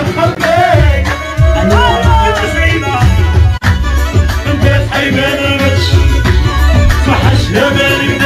سخرتك انا تسعيده انت حيبان الغش صحش لا بالي